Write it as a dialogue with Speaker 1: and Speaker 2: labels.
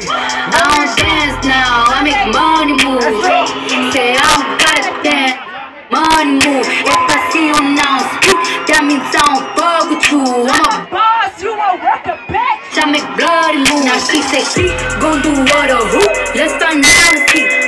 Speaker 1: I don't dance now, I make money move. Say I don't gotta dance, money move. If I see you now speak, that means I don't fuck with you. I'm a boss, you a worker, bitch. I make bloody move. Now she say she gon' do what or who? Let's find out and see.